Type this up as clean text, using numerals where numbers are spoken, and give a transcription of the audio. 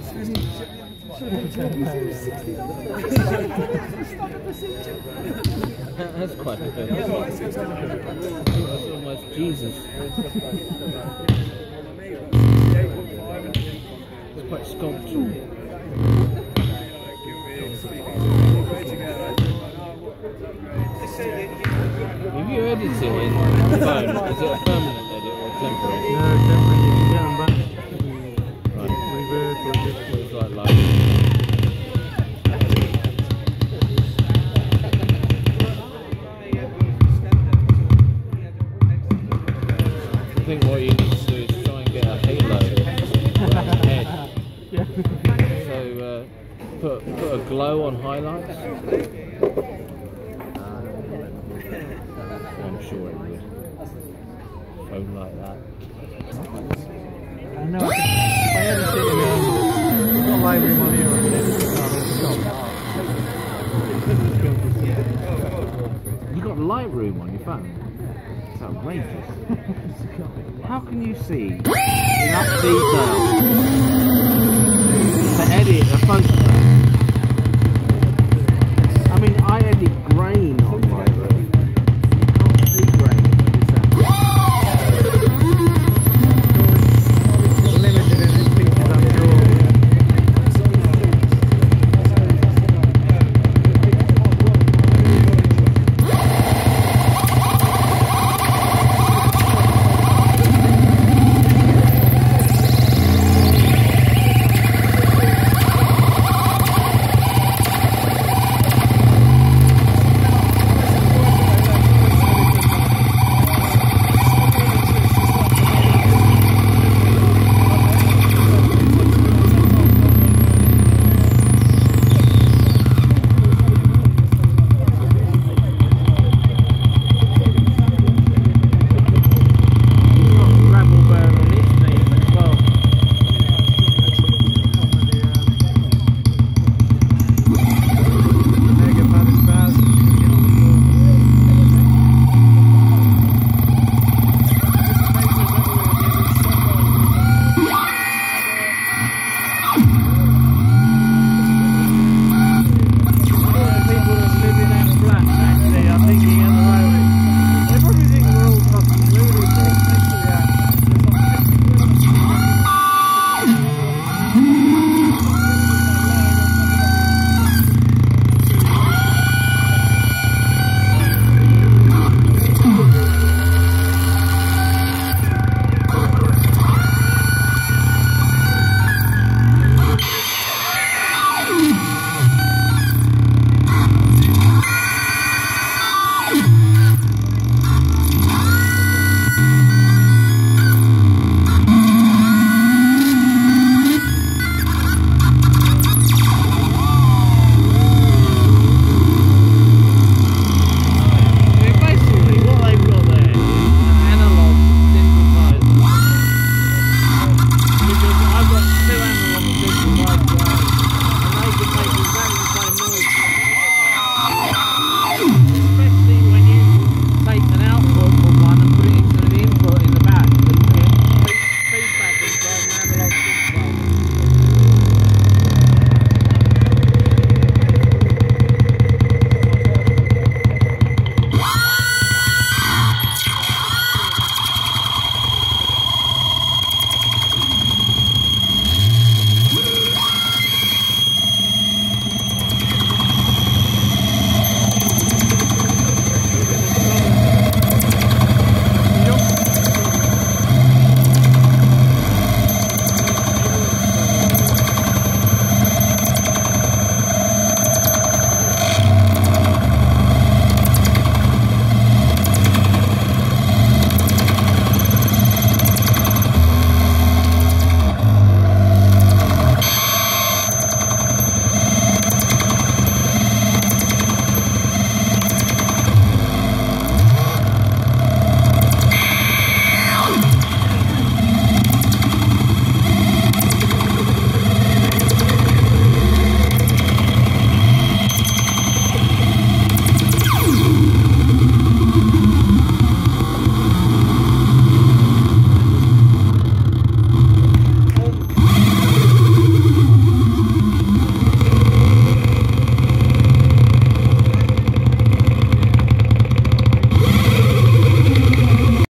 That's quite a bit. That's almost Jesus. It's quite sculptural. If you edit it in the phone, is it a permanent edit or temporary? No, temporary. You can get them back. Right. Reverb or just It's like live. I think what you need to do is try and get a halo around the head. yeah. So put a glow on highlights. I'm sure it would. Phone like that. I know. If I edit it in we've got Lightroom on here and You got Lightroom on your phone? It's outrageous. How can you see enough detail to edit a photograph?